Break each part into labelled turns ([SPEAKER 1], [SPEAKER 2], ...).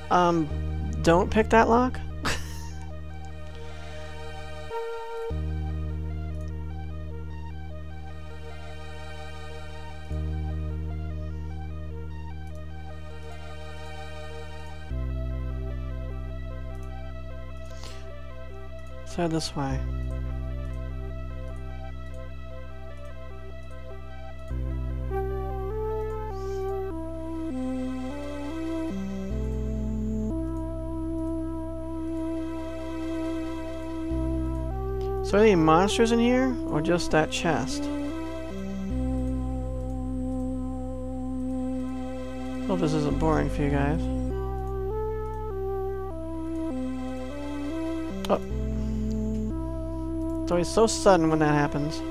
[SPEAKER 1] Don't pick that lock. Let's head this way. So are there any monsters in here, or just that chest? Hope this isn't boring for you guys. Oh. It's always so sudden when that happens.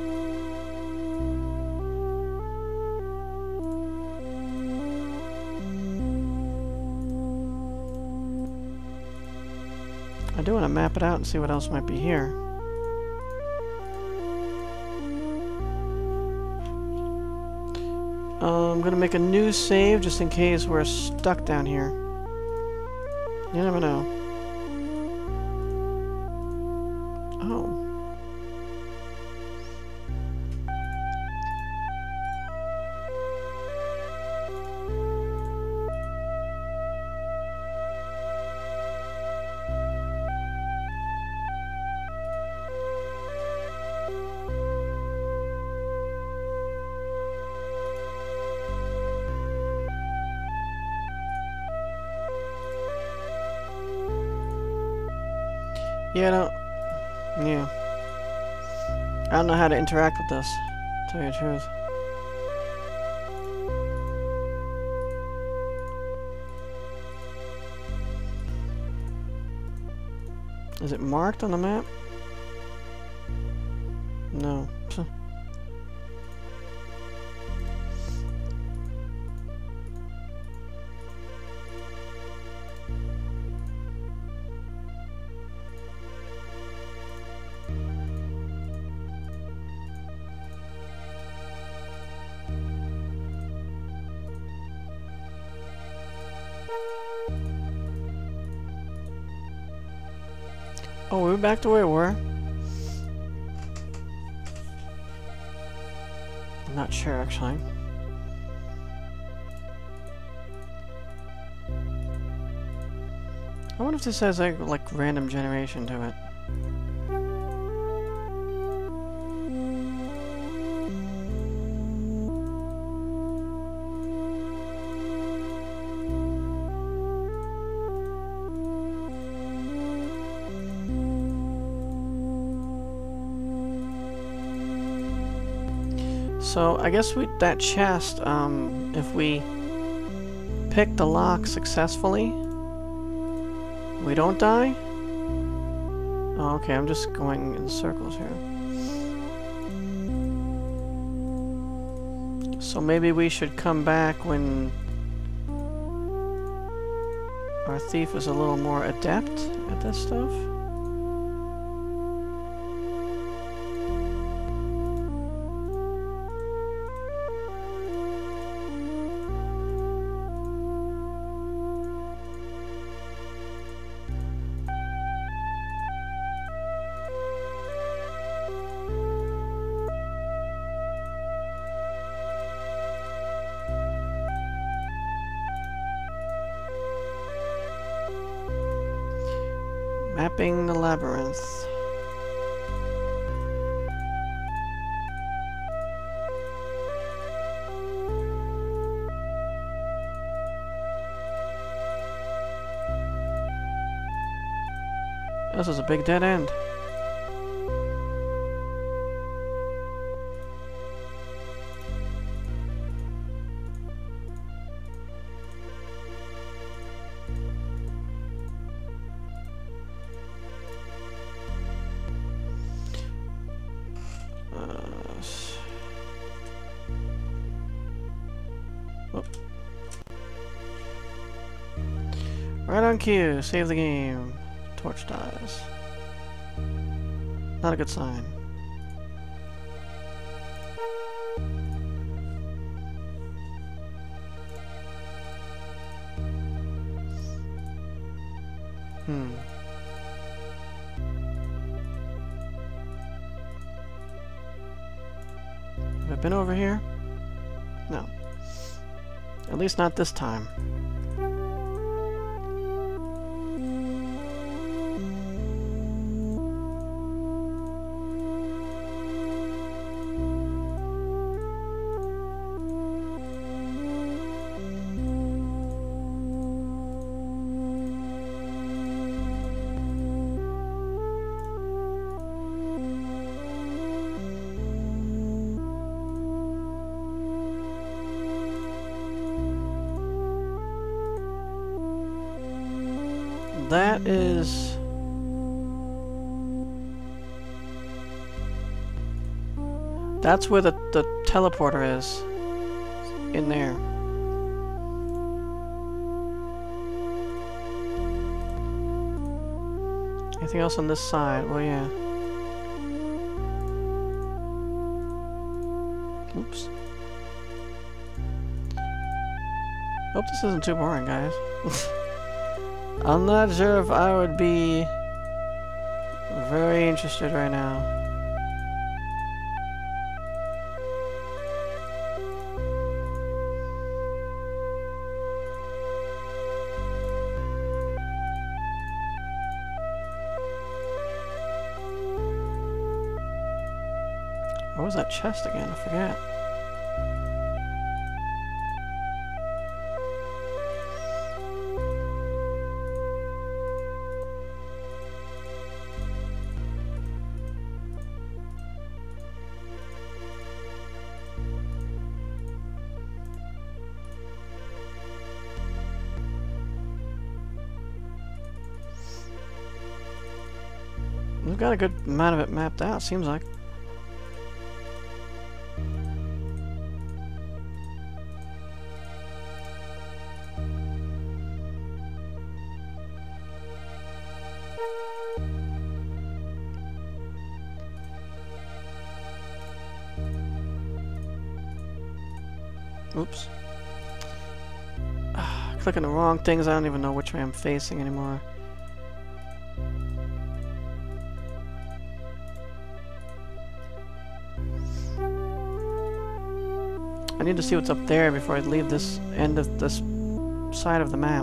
[SPEAKER 1] I do want to map it out and see what else might be here. I'm gonna make a new save just in case we're stuck down here. You never know. Oh. Yeah, I don't know how to interact with this, to tell you the truth. Is it marked on the map? No. Oh, we're back to where we were? I'm not sure, actually. I wonder if this has like random generation to it. So I guess that chest, if we pick the lock successfully, we don't die? Oh, okay, I'm just going in circles here. So maybe we should come back when our thief is a little more adept at this stuff. Mapping the labyrinth. This is a big dead end. Right on cue, save the game. Torch dies. Not a good sign. Have I been over here? No. At least not this time. That is... That's where the teleporter is. In there. Anything else on this side? Well, yeah. Oops. Hope this isn't too boring, guys. I'm not sure if I would be very interested right now. What was that chest again? I forget. We've got a good amount of it mapped out, seems like. Oops. Clicking the wrong things, I don't even know which way I'm facing anymore. I need to see what's up there before I leave this end of this side of the map.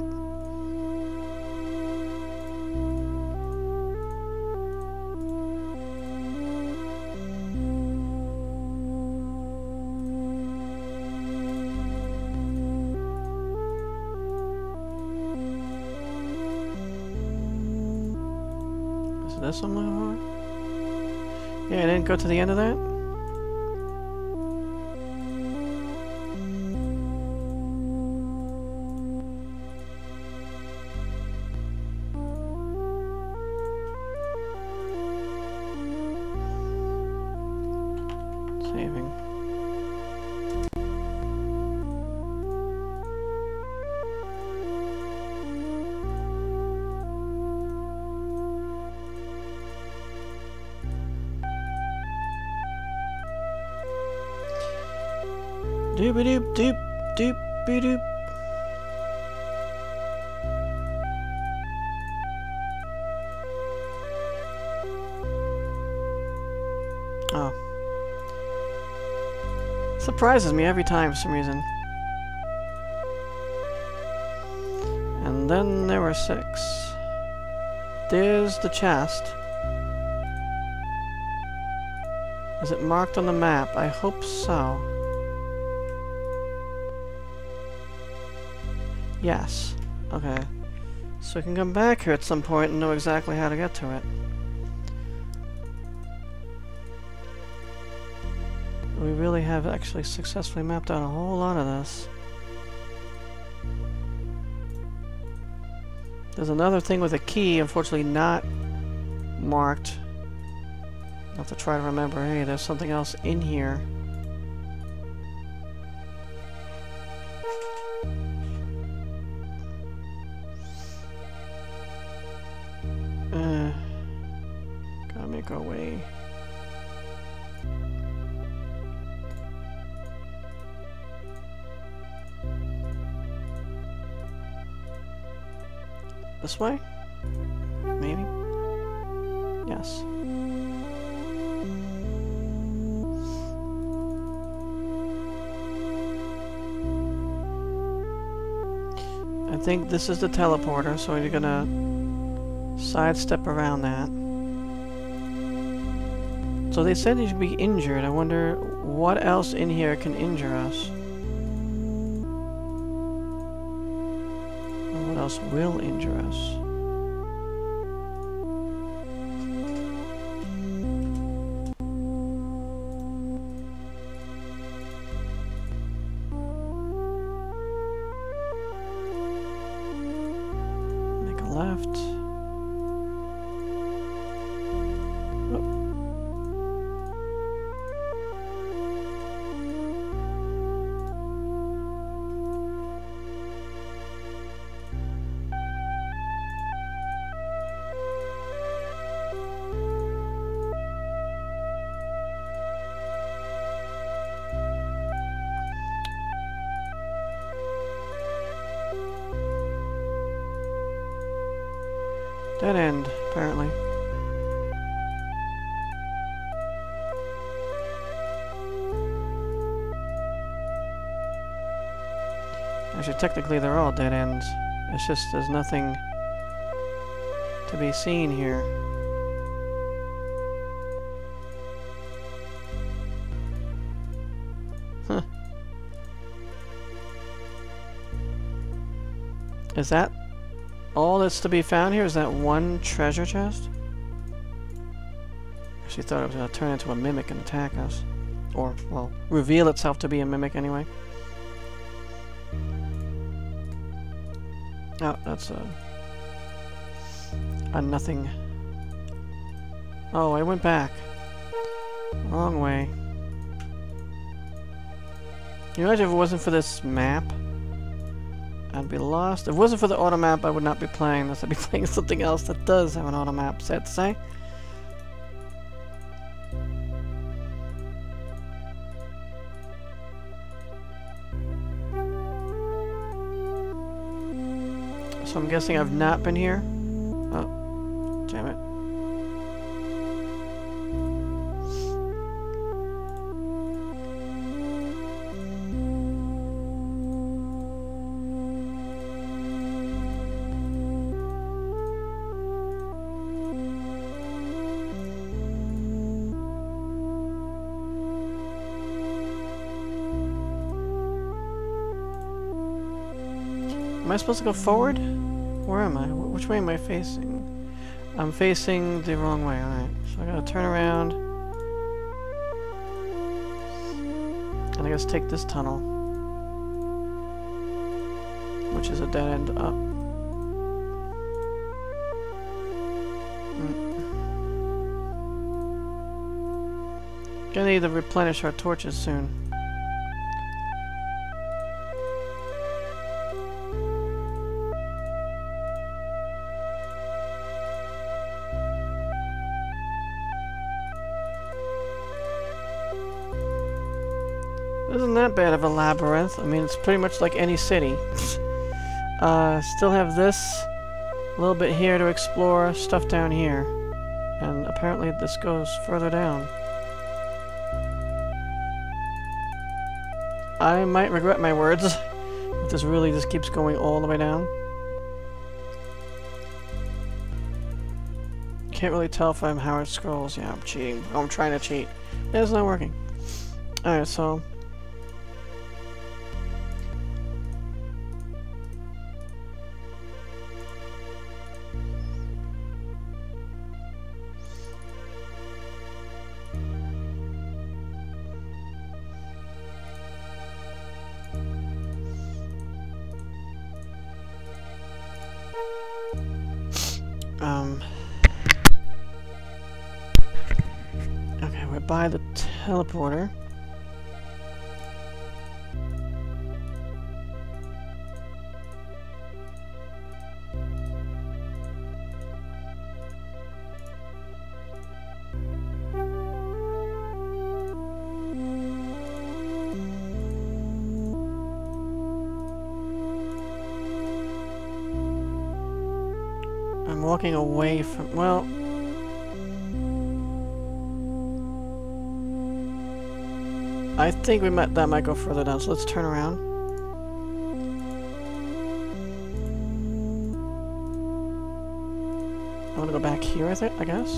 [SPEAKER 1] Is this one more? Yeah, I didn't go to the end of that? Saving. Doop-a-doop, doop, doop-a-doop. Oh. Surprises me every time for some reason. And then there were 6. There's the chest. Is it marked on the map? I hope so. Yes. Okay. So I can come back here at some point and know exactly how to get to it. We really have actually successfully mapped out a whole lot of this. There's another thing with a key, unfortunately not marked. I'll have to try to remember, hey, there's something else in here. Gotta make our way. This way? us. I think this is the teleporter, so we're gonna sidestep around that. So they said you should be injured. I wonder what else in here can injure us. Or what else will injure us? Make a left. Dead end, apparently. Actually, technically they're all dead ends. It's just there's nothing to be seen here. Huh. Is that all that's to be found here? Is that one treasure chest? She thought it was going to turn into a mimic and attack us. Or, well, reveal itself to be a mimic anyway. Oh, that's a nothing. Oh, I went back. Wrong way. Can you imagine if it wasn't for this map? I'd be lost. If it wasn't for the auto map, I would not be playing this. I'd be playing something else that does have an auto map, sad to say. So I'm guessing I've not been here. Oh, damn it. Am I supposed to go forward? Where am I? Which way am I facing? I'm facing the wrong way, alright. So I gotta turn around. And I guess take this tunnel. Which is a dead end up. Gonna need to replenish our torches soon. Isn't that bad of a labyrinth. I mean, it's pretty much like any city. Still have this, a little bit here to explore, stuff down here. And apparently this goes further down. I might regret my words if this really just keeps going all the way down. Can't really tell if I'm Howard Scrolls. Yeah, I'm cheating. I'm trying to cheat. Yeah, it's not working. Alright, so... okay, we're by the teleporter. I'm walking away from, well, I think that might go further down, so let's turn around. I want to go back here, I guess.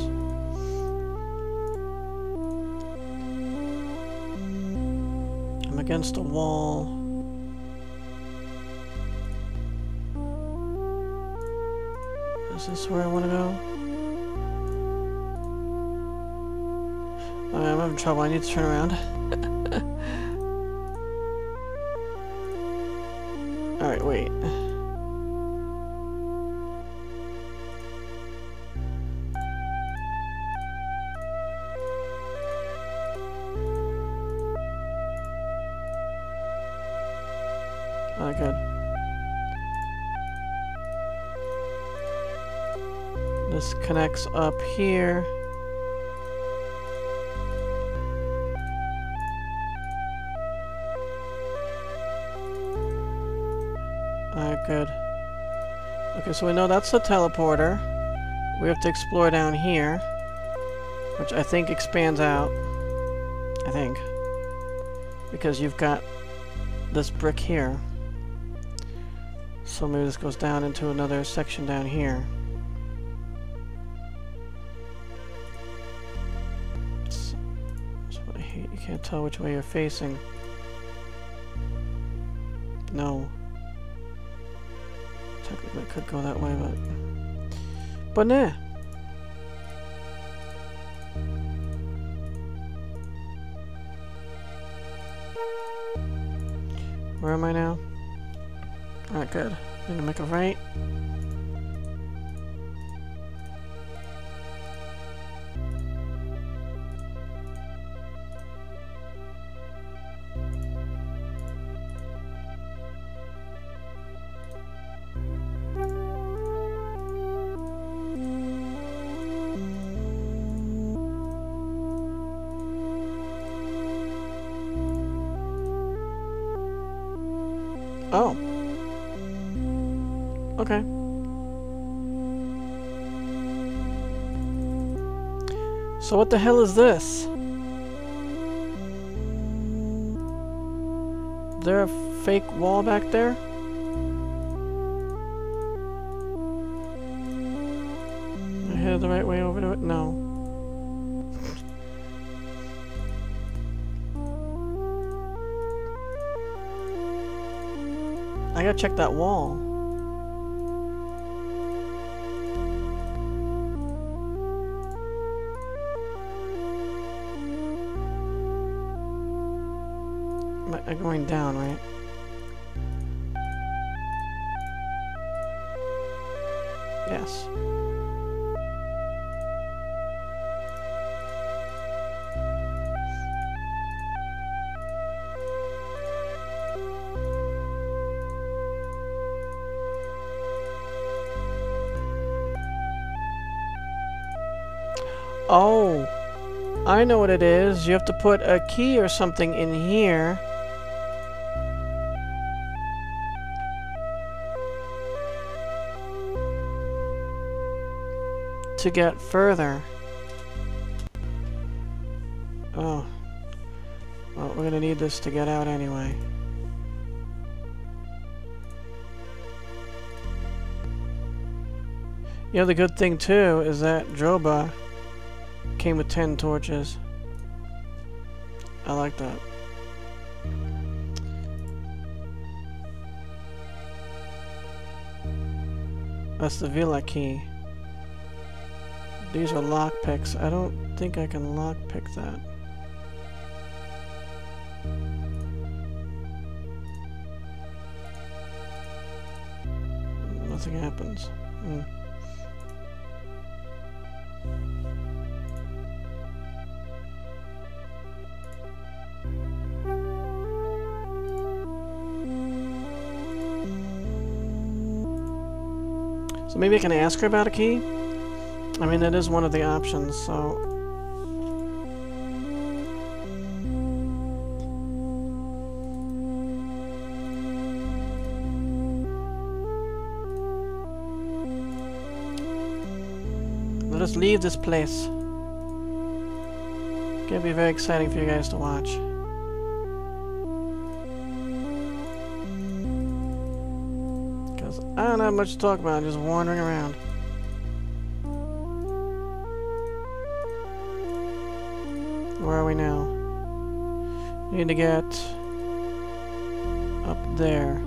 [SPEAKER 1] I'm against a wall. Is this where I want to go? I'm having trouble. I need to turn around. Alright, wait. Oh, good. This connects up here. Alright, good. Okay, so we know that's the teleporter. We have to explore down here, which I think expands out. I think. Because you've got this brick here. So maybe this goes down into another section down here. That's what I hate. You can't tell which way you're facing. No. Technically, it could go that way, but nah. Where am I now? Alright, good. Need to make a right. Oh. Okay. So what the hell is this? Is there a fake wall back there? Am I headed the right way over to it? No. I gotta check that wall. I'm going down, right? Yes. Oh, I know what it is. You have to put a key or something in here. To get further. Oh. Well, we're gonna need this to get out anyway. You know, the good thing too is that Droba came with 10 torches. I like that. That's the Villa key. These are lockpicks. I don't think I can lockpick that. Nothing happens. So maybe I can ask her about a key? I mean, that is one of the options, so... Let us leave this place. It's gonna be very exciting for you guys to watch. I don't have much to talk about, just wandering around. Where are we now? Need to get up there.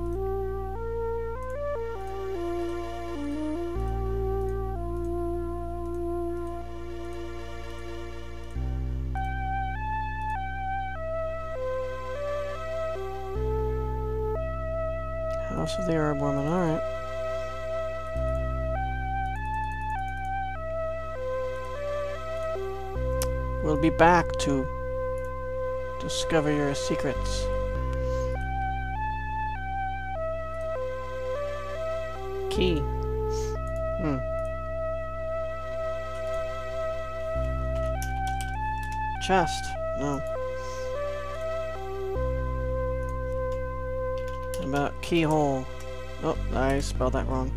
[SPEAKER 1] House of the Herb Woman, alright. We'll be back to discover your secrets. Key. Chest. No. About keyhole. Oh, I spelled that wrong.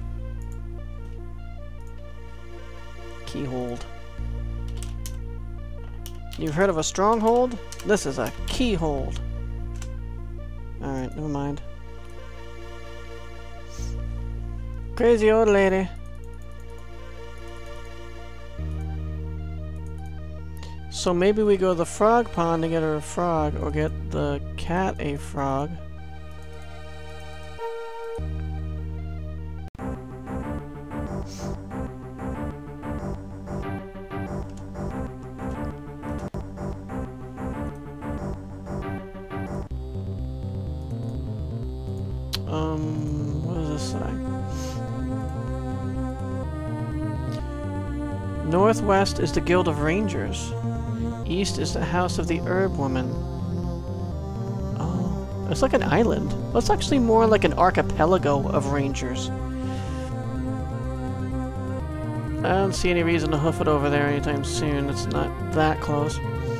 [SPEAKER 1] Keyhold. You've heard of a stronghold? This is a keyhold. Alright, never mind. Crazy old lady. So maybe we go to the frog pond to get her a frog, or get the cat a frog. What does this say? Northwest is the Guild of Rangers. East is the House of the Herb Woman. Oh, it's like an island. That's actually more like an archipelago of rangers. I don't see any reason to hoof it over there anytime soon. It's not that close.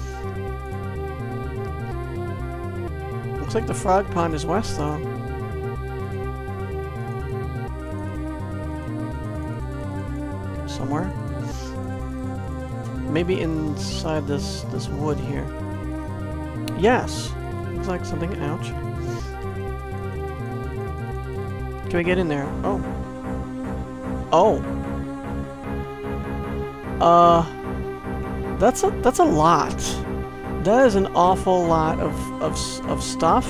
[SPEAKER 1] Looks like the frog pond is west, though. Somewhere. Maybe inside this wood here. Yes! Looks like something. Ouch. Can we get in there? Oh. Oh. That's a lot. That is an awful lot of stuff.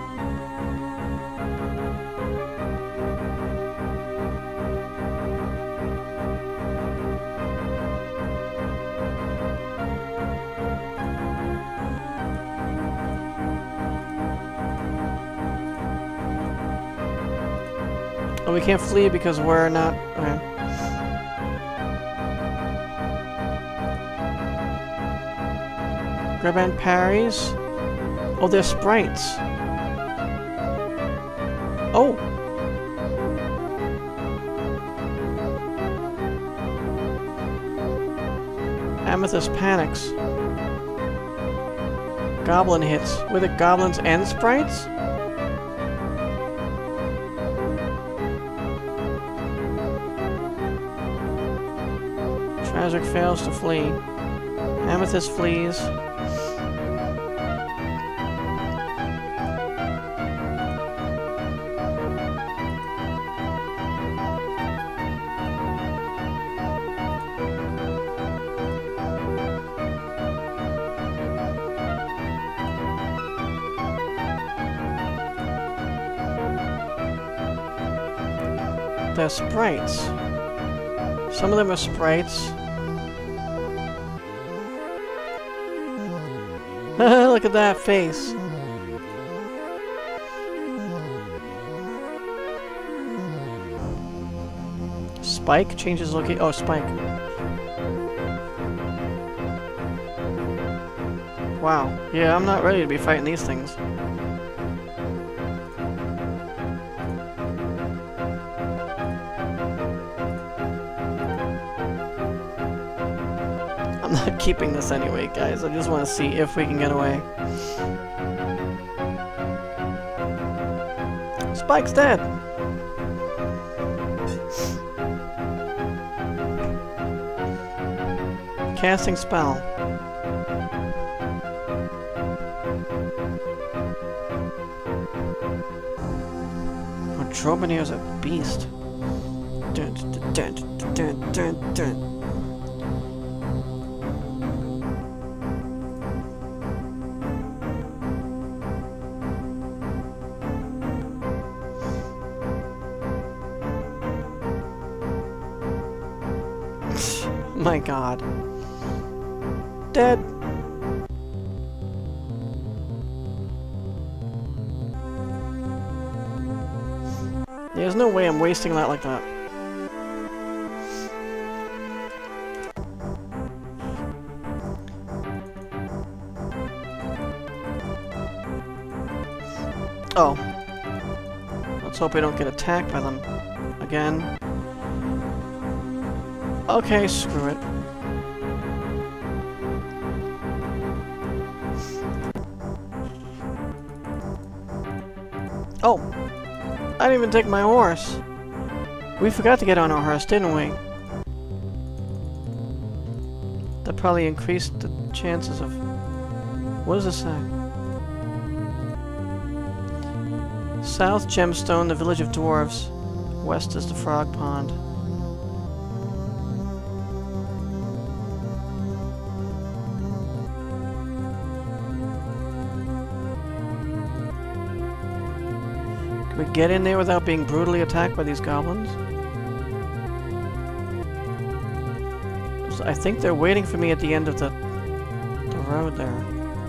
[SPEAKER 1] Oh, we can't flee because we're not... Okay. Grab and parries. Oh, they're sprites. Oh! Amethyst panics. Goblin hits. Were the goblins and sprites? Tragic fails to flee. Amethyst flees. They're sprites. Some of them are sprites. Look at that face. Spike changes location. Oh, Spike. Wow. Yeah, I'm not ready to be fighting these things. I'm not keeping this anyway, guys. I just want to see if we can get away. Spike's dead! Casting spell. Dromedaire's a beast. Dun, dun, dun, dun, dun, dun. My god. Dead. There's no way I'm wasting that like that. Oh. Let's hope we don't get attacked by them again. Okay, screw it. Oh! I didn't even take my horse. We forgot to get on our horse, didn't we? That probably increased the chances of... What does this say? South Gemstone, the village of dwarves. West is the frog pond. Can we get in there without being brutally attacked by these goblins? I think they're waiting for me at the end of the road there.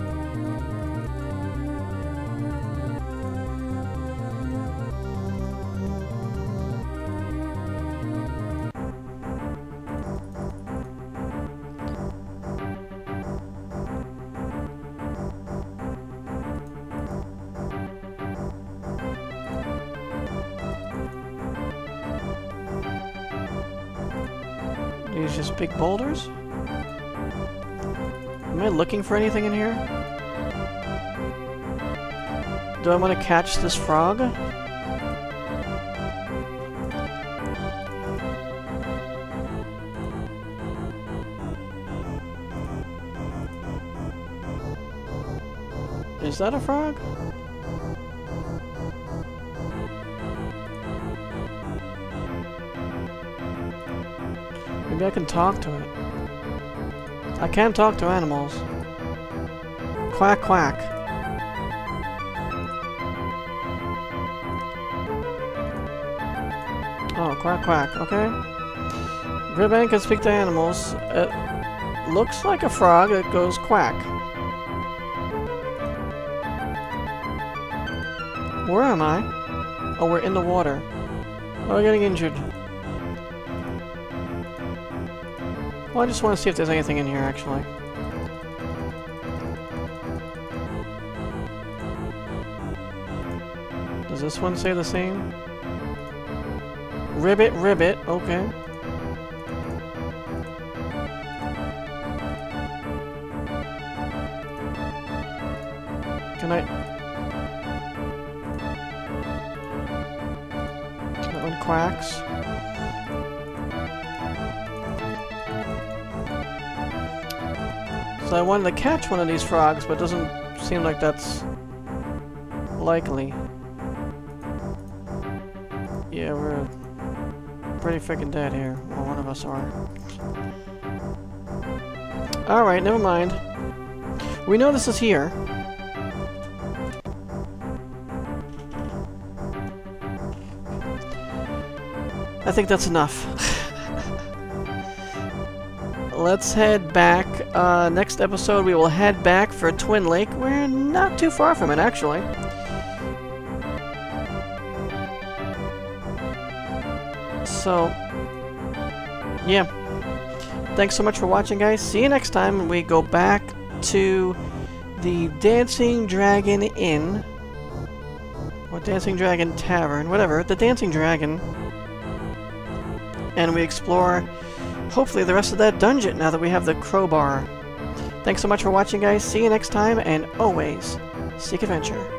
[SPEAKER 1] These just big boulders? Am I looking for anything in here? Do I want to catch this frog? Is that a frog? Maybe I can talk to it. I can talk to animals. Quack, quack. Oh, quack, quack. Okay. Gribban can speak to animals. It looks like a frog. It goes quack. Where am I? Oh, we're in the water. Oh, we're getting injured. Well, I just want to see if there's anything in here, actually. Does this one say the same? Ribbit, ribbit, okay. Can I... That one quacks. So I wanted to catch one of these frogs, but it doesn't seem like that's likely. Yeah, we're pretty freaking dead here. Well, one of us are. Alright, never mind. We know this is here. I think that's enough. Let's head back. Next episode we will head back for Twin Lake. We're not too far from it, actually. So, yeah. Thanks so much for watching, guys. See you next time when we go back to the Dancing Dragon Inn. Or Dancing Dragon Tavern, whatever. The Dancing Dragon. And we explore, hopefully, the rest of that dungeon now that we have the crowbar. Thanks so much for watching, guys. See you next time, and always seek adventure.